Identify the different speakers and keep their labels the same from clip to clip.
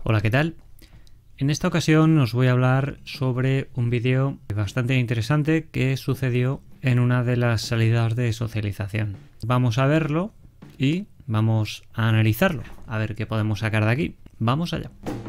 Speaker 1: Hola, ¿qué tal? En esta ocasión os voy a hablar sobre un vídeo bastante interesante que sucedió en una de las salidas de socialización. Vamos a verlo y vamos a analizarlo, a ver qué podemos sacar de aquí. Vamos allá.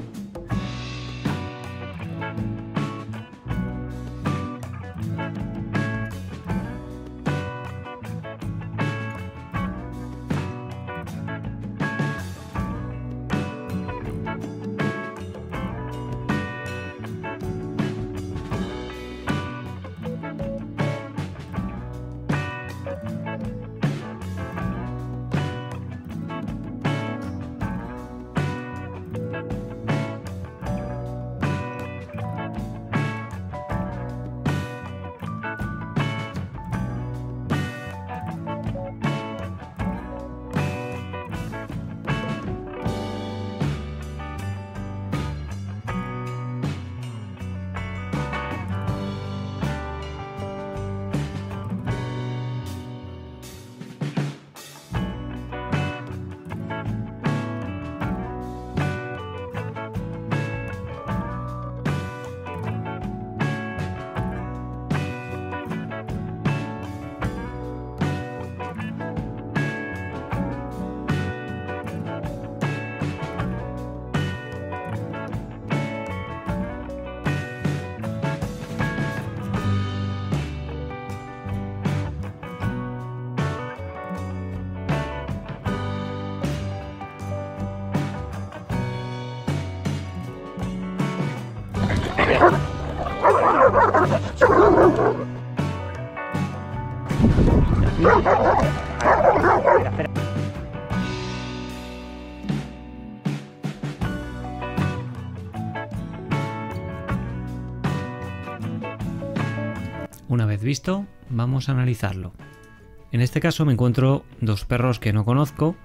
Speaker 1: Una vez visto, vamos a analizarlo. En este caso me encuentro dos perros que no conozco.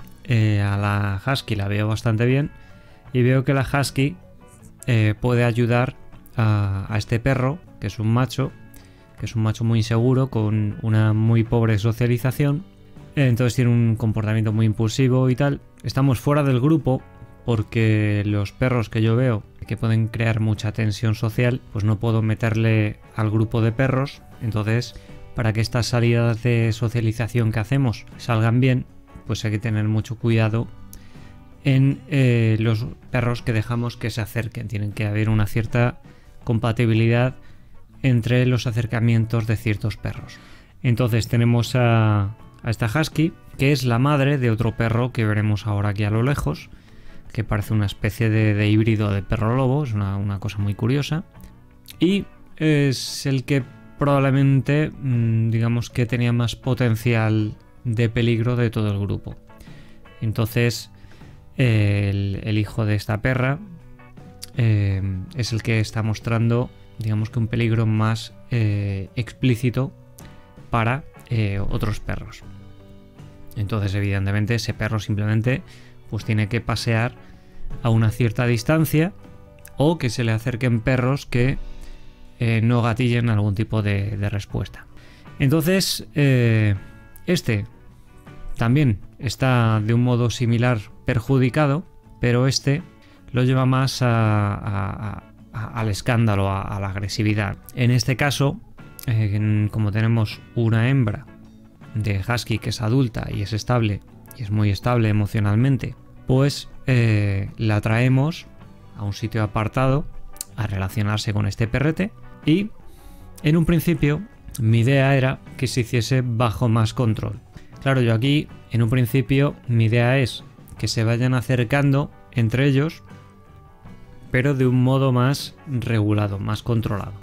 Speaker 1: A la husky la veo bastante bien y veo que la husky puede ayudar a este perro, que es un macho muy inseguro, con una muy pobre socialización. Entonces tiene un comportamiento muy impulsivo y tal. Estamos fuera del grupo porque los perros que yo veo que pueden crear mucha tensión social, pues no puedo meterle al grupo de perros. Entonces, para que estas salidas de socialización que hacemos salgan bien, pues hay que tener mucho cuidado en los perros que dejamos que se acerquen. Tienen que haber una cierta compatibilidad entre los acercamientos de ciertos perros. Entonces tenemos a esta husky, que es la madre de otro perro que veremos ahora aquí a lo lejos, que parece una especie de híbrido de perro lobo. Es una cosa muy curiosa, y es el que probablemente digamos que tenía más potencial de peligro de todo el grupo. Entonces el hijo de esta perra es el que está mostrando, digamos que un peligro más explícito para otros perros. Entonces evidentemente ese perro simplemente pues tiene que pasear a una cierta distancia, o que se le acerquen perros que no gatillen algún tipo de respuesta. Entonces este también está de un modo similar perjudicado, pero este lo lleva más al escándalo, a la agresividad. En este caso, como tenemos una hembra de husky que es adulta y es estable, y es muy estable emocionalmente, pues la traemos a un sitio apartado a relacionarse con este perrete, y en un principio mi idea era que se hiciese bajo más control. Claro, yo aquí en un principio mi idea es que se vayan acercando entre ellos, pero de un modo más regulado, más controlado.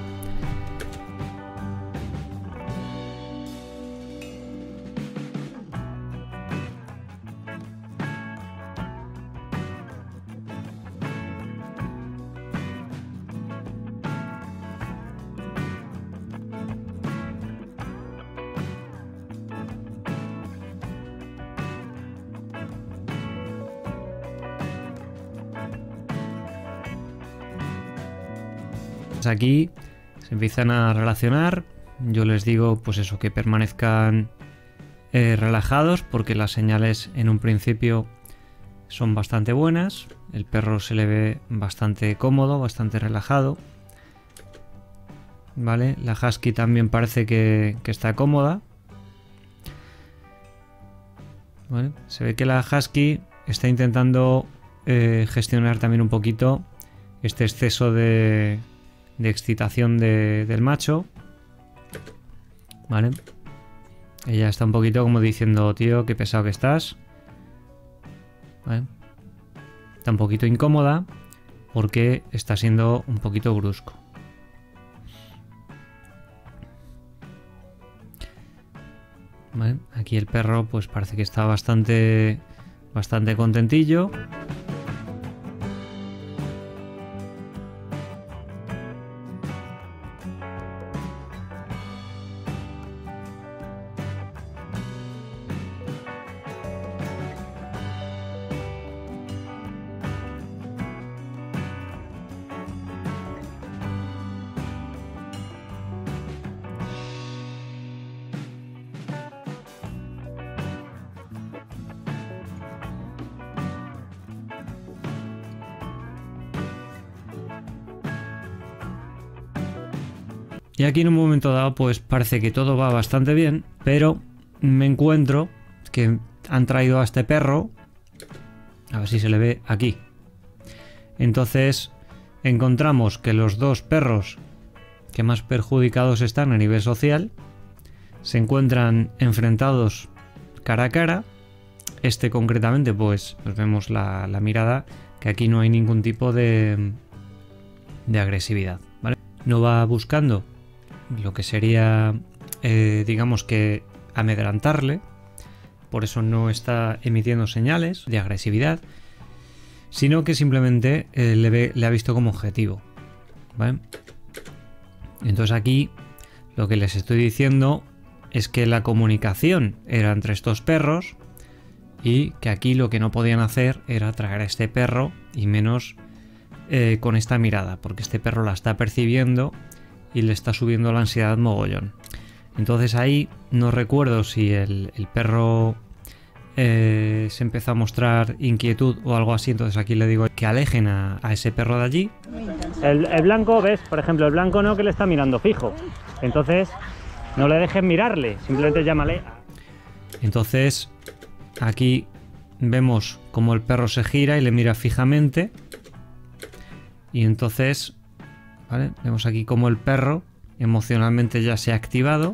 Speaker 1: Aquí se empiezan a relacionar. Yo les digo pues eso, que permanezcan relajados, porque las señales en un principio son bastante buenas. El perro se le ve bastante cómodo, bastante relajado. Vale, la husky también parece que está cómoda. Vale, se ve que la husky está intentando gestionar también un poquito este exceso de excitación del macho. Vale, ella está un poquito como diciendo, tío, qué pesado que estás. Vale. Está un poquito incómoda porque está siendo un poquito brusco. Vale, aquí el perro pues parece que está bastante contentillo. Y aquí en un momento dado pues parece que todo va bastante bien, pero me encuentro que han traído a este perro, a ver si se le ve aquí. Entonces encontramos que los dos perros que más perjudicados están a nivel social se encuentran enfrentados cara a cara. Este concretamente pues vemos la mirada, que aquí no hay ningún tipo de agresividad, ¿vale? No va buscando lo que sería, digamos que amedrantarle, por eso no está emitiendo señales de agresividad, sino que simplemente le ha visto como objetivo, ¿vale? Entonces aquí lo que les estoy diciendo es que la comunicación era entre estos perros y que aquí lo que no podían hacer era traer a este perro, y menos con esta mirada, porque este perro la está percibiendo y le está subiendo la ansiedad mogollón. Entonces ahí no recuerdo si el perro se empezó a mostrar inquietud o algo así, entonces aquí le digo que alejen a ese perro de allí. El blanco, ves, por ejemplo, el blanco no, que le está mirando fijo, entonces no le dejen mirarle, simplemente llámale. Entonces aquí vemos como el perro se gira y le mira fijamente, y entonces, ¿vale?, vemos aquí como el perro emocionalmente ya se ha activado,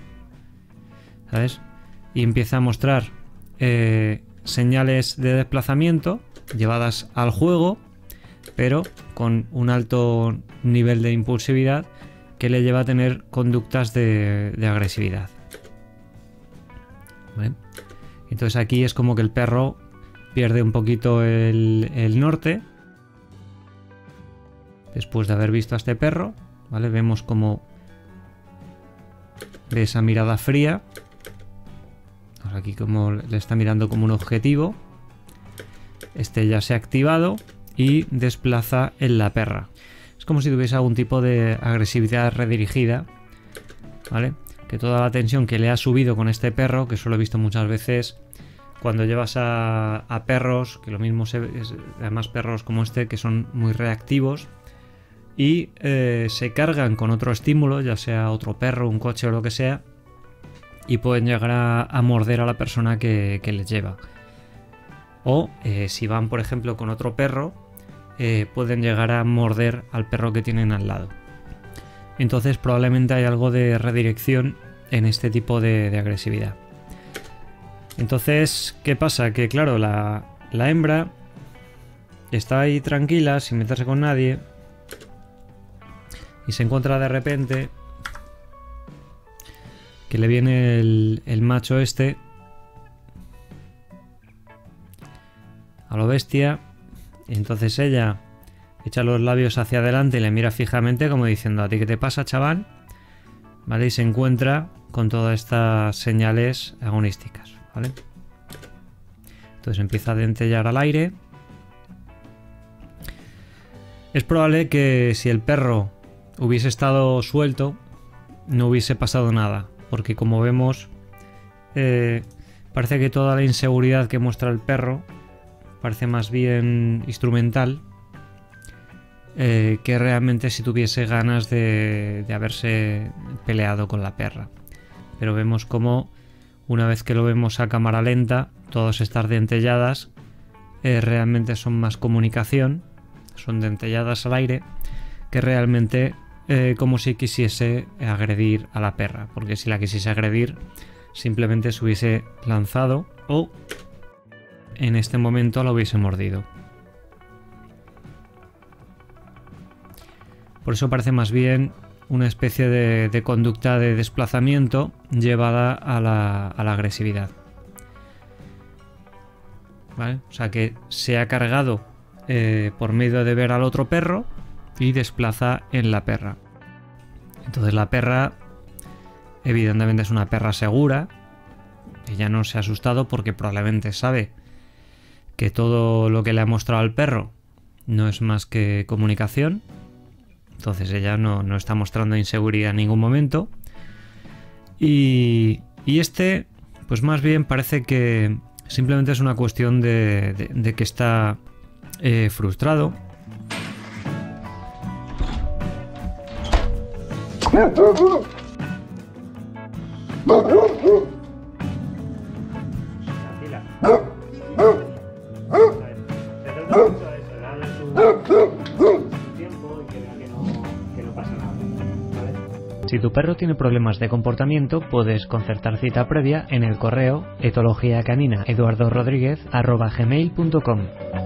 Speaker 1: ¿sabes? Y empieza a mostrar señales de desplazamiento llevadas al juego, pero con un alto nivel de impulsividad que le lleva a tener conductas de agresividad, ¿vale? Entonces aquí es como que el perro pierde un poquito el norte. Después de haber visto a este perro, ¿vale?, vemos como de esa mirada fría, aquí como le está mirando como un objetivo, este ya se ha activado y desplaza en la perra. Es como si tuviese algún tipo de agresividad redirigida, ¿vale? Que toda la tensión que le ha subido con este perro, que eso lo he visto muchas veces cuando llevas a perros, que lo mismo además perros como este que son muy reactivos, y se cargan con otro estímulo, ya sea otro perro, un coche o lo que sea, y pueden llegar a morder a la persona que les lleva. O si van, por ejemplo, con otro perro, pueden llegar a morder al perro que tienen al lado. Entonces probablemente hay algo de redirección en este tipo de agresividad. Entonces, ¿qué pasa? Que claro, la hembra está ahí tranquila, sin meterse con nadie, y se encuentra de repente que le viene el macho este a lo bestia, y entonces ella echa los labios hacia adelante y le mira fijamente como diciendo, ¿a ti qué te pasa, chaval? ¿Vale? Y se encuentra con todas estas señales agonísticas, ¿vale? Entonces empieza a dentellar al aire. Es probable que si el perro hubiese estado suelto no hubiese pasado nada, porque como vemos parece que toda la inseguridad que muestra el perro parece más bien instrumental, que realmente si tuviese ganas de haberse peleado con la perra. Pero vemos como una vez que lo vemos a cámara lenta, todas estas dentelladas realmente son más comunicación, son dentelladas al aire, que realmente como si quisiese agredir a la perra, porque si la quisiese agredir simplemente se hubiese lanzado o en este momento la hubiese mordido. Por eso parece más bien una especie de conducta de desplazamiento llevada a la agresividad. ¿Vale? O sea que se ha cargado por medio de ver al otro perro y desplaza en la perra. Entonces la perra evidentemente es una perra segura. Ella no se ha asustado porque probablemente sabe que todo lo que le ha mostrado al perro no es más que comunicación. Entonces ella no está mostrando inseguridad en ningún momento. Y este, pues más bien parece que simplemente es una cuestión de que está frustrado. Si tu perro tiene problemas de comportamiento, puedes concertar cita previa en el correo etologiacanina eduardorodriguez@gmail.com.